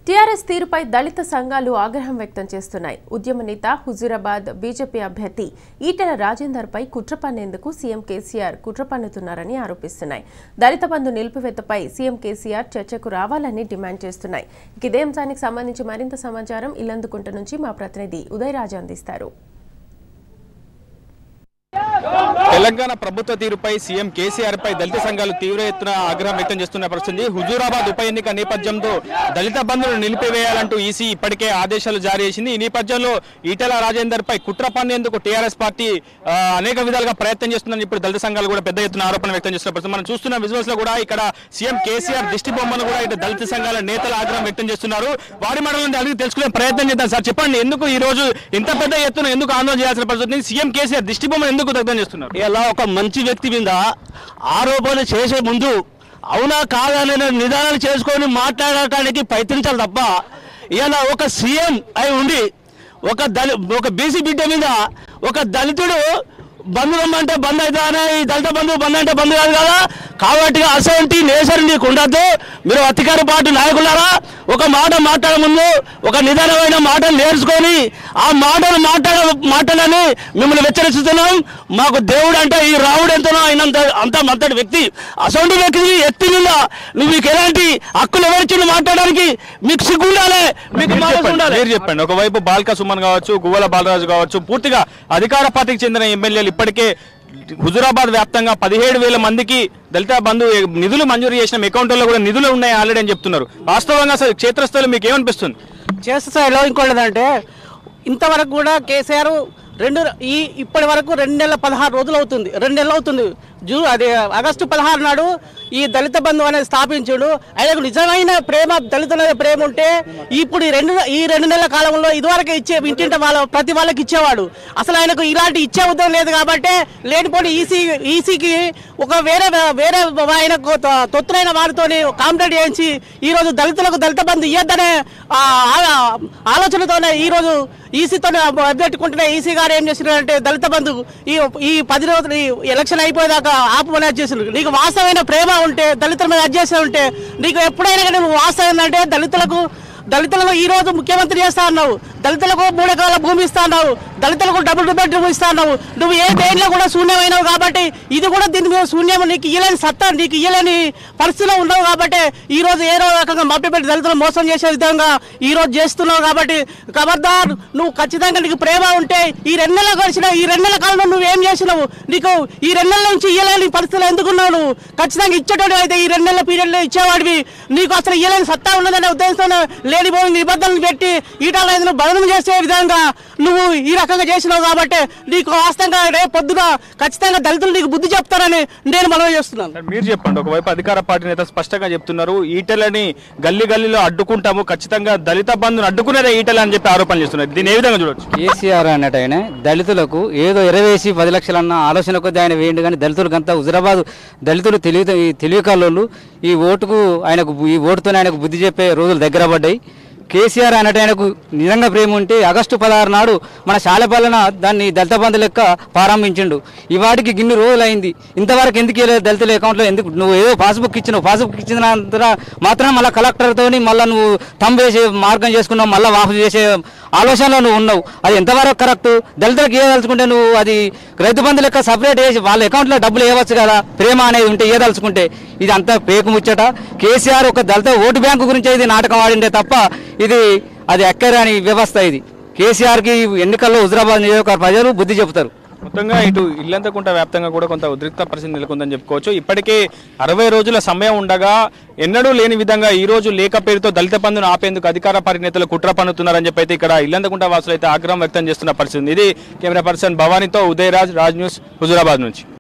TRS తీరుపై దళిత సంఘాలు ఆగ్రహం వ్యక్తం చేస్తున్నాయి. ఉద్యమ నేత హుజూరాబాద్ బీజేపీ అభ్యర్థి ఈటెల రాజేందర్ పై కుట్ర పన్నేందుకు సీఎం కేసీఆర్ కుట్ర పన్నుతున్నారని ఆరోపిస్తున్నాయి. దళిత బంధు నిలిపివేతపై సీఎం కేసీఆర్ చర్చకు రావాలని డిమాండ్ చేస్తున్నాయి. ఇదే అంశానికి సంబంధించి మరింత సమాచారం ఇల్లందుకుంట నుంచి మా ప్రతినిధి ఉదయ్ రాజు అందిస్తారు. తెలంగాణ ప్రభుత్వ తీరుపై సీఎం కేసీఆర్ పై దళిత సంఘాలు తీవ్ర ఎత్తున ఆగ్రహం వ్యక్తం చేస్తున్న పరిస్థితి. హుజూరాబాద్ ఉప ఎన్నిక నేపథ్యంలో దళిత బంధువులను నిలిపివేయాలంటూ ఈసీ ఇప్పటికే ఆదేశాలు జారీ చేసింది. ఈ నేపథ్యంలో ఈటెల రాజేందర్ పై కుట్ర పన్నేందుకు టీఆర్ఎస్ పార్టీ అనేక విధాలుగా ప్రయత్నం చేస్తుందని ఇప్పుడు దళిత సంఘాలు కూడా పెద్ద ఎత్తున ఆరోపణ వ్యక్తం చేస్తున్న పరిస్థితి. మనం చూస్తున్న విజువల్స్ లో కూడా ఇక్కడ సీఎం కేసీఆర్ దిష్టి బొమ్మను కూడా ఇటు దళిత సంఘాల నేతలు ఆగ్రహం వ్యక్తం చేస్తున్నారు. వారి మాటల నుండి అడిగి తెలుసుకునే ప్రయత్నం చేద్దాం. సార్ చెప్పండి, ఎందుకు ఈ రోజు ఇంత పెద్ద ఎత్తున ఎందుకు ఆందోళన చేయాల్సిన పరిస్థితి? సీఎం కేసీఆర్ దిష్టి బొమ్మను ఎందుకు దగ్ధం చేస్తున్నారు? ఇలా ఒక మంచి వ్యక్తి మీద ఆరోపణలు చేసే ముందు అవునా కాదని నిదానాలు చేసుకొని మాట్లాడటానికి ప్రయత్నించాలి తప్ప ఇలా ఒక సీఎం అయి ఉండి ఒక బీసీ బిడ్డ మీద ఒక దళితుడు బంధు రమ్మంటే బంద్ అవుతానే ఈ దళిత బంధువు బంద్ అంటే బంధు కాదు కదా. కాబట్టి అసంటి నేసరి నీకు ఉండద్దు. మీరు అధికార పార్టీ నాయకులారా ఒక మాట మాట్లాడే ముందు ఒక నిదానమైన మాటలు నేర్చుకొని ఆ మాటలని మిమ్మల్ని హెచ్చరిస్తున్నాం. మాకు దేవుడు అంటే ఈ రావుడు ఎంతనో అయినంత అంతటి వ్యక్తి అసంటి వ్యక్తి ఎత్తి మీద మీకు ఎలాంటి హక్కులు ఎవరిచ్చిండు మాట్లాడడానికి? మీకు సిగ్గు ఉండాలి, మీకు ఉండాలి. మీరు చెప్పండి. ఒకవైపు బాల్కా సుమన్ కావచ్చు, గువ్వల బాలరాజు కావచ్చు, పూర్తిగా అధికార పార్టీకి చెందిన ఎమ్మెల్యేలు ఇప్పటికే హుజూరాబాద్ వ్యాప్తంగా 17,000 మందికి దళిత బంధు నిధులు మంజూరు చేసిన అకౌంట్లో కూడా నిధులు ఉన్నాయి ఆల్రెడీ అని చెప్తున్నారు. వాస్తవంగా అసలు క్షేత్రస్థాయిలో మీకు ఏమనిపిస్తుంది? క్షేత్రస్థాయిలో ఇంకోటిదంటే ఇంతవరకు కూడా కేసీఆర్ ఇప్పటి వరకు 2 నెలల 16 రోజులు అవుతుంది. 2 నెలలు అవుతుంది. ఆగస్టు 16 నాడు ఈ దళిత బంధు అనేది స్థాపించాడు. ఆయనకు నిజమైన ప్రేమ దళితుల ప్రేమ ఉంటే ఇప్పుడు ఈ 2 నెలల కాలంలో ఇదివరకు ఇంటింట ప్రతి వాళ్ళకి ఇచ్చేవాడు. అసలు ఆయనకు ఇలాంటి ఇచ్చే ఉద్యోగం లేదు కాబట్టి లేనిపోయి ఈసీకి ఒక వేరే ఆయనకు తొత్తులైన వారితో కాంప్లైంట్ చేయించి ఈరోజు దళితులకు దళిత బంధు ఇవ్వద్దనే ఆలోచనతోనే ఈరోజు ఈసీతో అభ్యర్థుకుంటున్న ఈసీ గారు ఏం చేస్తున్నారంటే దళిత బంధు ఈ 10 రోజులు ఎలక్షన్ అయిపోయేదాకా ఆపమని చేస్తున్నారు. నీకు వాస్తవమైన ప్రేమ ఉంటే దళితుల మీద అడ్జస్ట్ ఉంటే నీకు ఎప్పుడైనా కానీ నువ్వు వాస్తవం అంటే దళితులకు ఈ రోజు ముఖ్యమంత్రి చేస్తా అన్నావు, దళితులకు 3 ఎకరాల భూమి ఇస్తా అన్నావు, దళితులకు డబుల్ బెడ్రూమ్ ఇస్తా అన్నావు. నువ్వు ఏ దేనిలో కూడా శూన్యమైనావు కాబట్టి ఇది కూడా దీని మీద శూన్యం. నీకు ఇయ్యలేని సత్తా, నీకు ఇయ్యలేని పరిస్థితిలో ఉండవు కాబట్టి ఈ రోజు ఏదో రకంగా మభ్యపెట్టి దళితులు మోసం చేసే విధంగా ఈ రోజు చేస్తున్నావు. కాబట్టి ఖబర్దార్, నువ్వు ఖచ్చితంగా నీకు ప్రేమ ఉంటే ఈ 2 నెలలు గడిచిన ఈ 2 నెలల కాలంలో నువ్వు ఏం చేసినావు? నీకు ఈ 2 నెలల నుంచి ఇయ్యలేని పరిస్థితులు ఎందుకున్నావు? నువ్వు ఖచ్చితంగా ఇచ్చేటోడు అయితే ఈ 2 నెలల పీరియడ్లో ఇచ్చేవాడివి. నీకు అసలు ఇయ్యలేని సత్తా ఉన్నదనే ఉద్దేశంతో లేనిపోయిన నిబంధనలు పెట్టి ఈటలను బదనం చేసే విధంగా నువ్వు ఈ రకంగా చేసినావు. కాబట్టి నీకు వాస్తవంగా రేపు పొద్దున ఖచ్చితంగా దళితులు నీకు బుద్ధి చెప్తారని నేను మనవి చేస్తున్నాను. మీరు చెప్పండి. ఒకవైపు అధికార పార్టీ నేత స్పష్టంగా చెప్తున్నారు, ఈటలని గల్లీలో అడ్డుకుంటాము, ఖచ్చితంగా దళిత బంధును అడ్డుకునేదే ఈటల అని చెప్పి ఆరోపణలు చేస్తున్నారు. దీన్ని ఏ విధంగా చూడొచ్చు? కేసీఆర్ అన్నట్టు దళితులకు ఏదో ఎరవేసి 10 లక్షలన్న ఆలోచన కొద్ది ఆయన వేయండి. కానీ దళితులకంతా హుజూరాబాద్ దళితులు తెలియకల్లోళ్ళు ఈ ఓటుతోనే ఆయనకు బుద్ధి చెప్పే రోజులు దగ్గర పడ్డాయి. కేసీఆర్ అన్నట్టు ఆయనకు నిజంగా ప్రేమ ఉంటే ఆగస్టు 16 నాడు మన శాలపాలన దాన్ని దళిత బంధు లెక్క ప్రారంభించిండు. ఈ వాటికి గిన్ని రోజులు అయింది, ఇంతవరకు ఎందుకు వెళ్ళలేదు దళితుల అకౌంట్లో? ఎందుకు నువ్వు ఏదో పాస్బుక్ ఇచ్చిన మాత్రం మళ్ళీ కలెక్టర్తో మళ్ళీ నువ్వు వేసే మార్గం చేసుకున్నావు, మళ్ళీ వాపసు చేసే ఆలోచనలో నువ్వు ఉన్నావు. అది ఎంతవరకు కరెక్ట్? దళితులకు ఏదలుచుకుంటే నువ్వు అది రైతు బంధు లెక్క సపరేట్ వేసి వాళ్ళ అకౌంట్లో డబ్బులు వేయవచ్చు కదా. ప్రేమ అనేది ఉంటే ఏదలుచుకుంటే ఇది అంతా పేకు ముచ్చట. కేసీఆర్ ఒక దళిత ఓటు బ్యాంకు గురించి ఇది నాటకం ఆడిందే తప్ప అది ఎక్కరాని వ్యవస్థ. ఇది కేసీఆర్కి ఎన్నికల్లో హుజూరాబాద్ నియోజకవర్గ ప్రజలు బుద్ధి చెబుతారు. మొత్తంగా ఇటు ఇల్లంతకుంట వ్యాప్తంగా కూడా కొంత ఉద్రిక్త పరిస్థితి నెలకొందని చెప్పుకోవచ్చు. ఇప్పటికే 60 రోజుల సమయం ఉండగా ఎన్నడూ లేని విధంగా ఈ రోజు లేఖ పేరుతో దళిత బంధును ఆపేందుకు అధికార పార్టీ నేతలు కుట్ర పన్నుతున్నారని చెప్పి అయితే ఇక్కడ ఇల్లంతకుంట వాసులు అయితే ఆగ్రహం వ్యక్తం చేస్తున్న పరిస్థితి. ఇది కెమెరా పర్సన్ భవానీతో ఉదయ్ రాజ్, రాజ్ న్యూస్, హుజూరాబాద్ నుంచి.